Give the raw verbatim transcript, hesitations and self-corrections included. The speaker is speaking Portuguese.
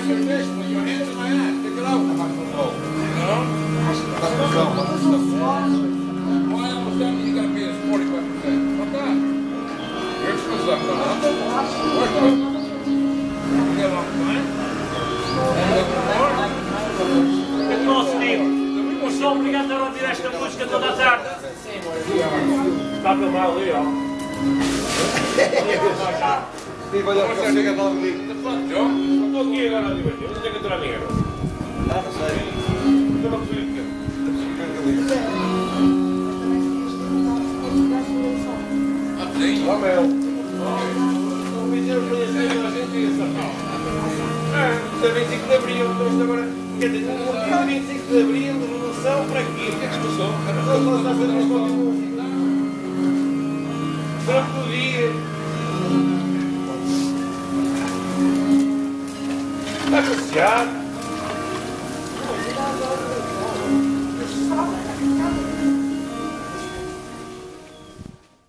Sou obrigado a ouvir esta música toda a tarde. Está pelo mal ali, ó. Sim, vai dar para você que estava comigo. Estou aqui agora a divertir, não tenho que entrar ninguém. Ah, não sei. Eu não preciso de Ó, meu. Não me dizer que a gente isso. Ah, é vinte e cinco de Abril, mas agora. Quer dizer, no vinte e cinco de Abril, revolução para quê? O que é que se passou? Não posso fazer mais qualquer música. Durante o dia. Vai passear.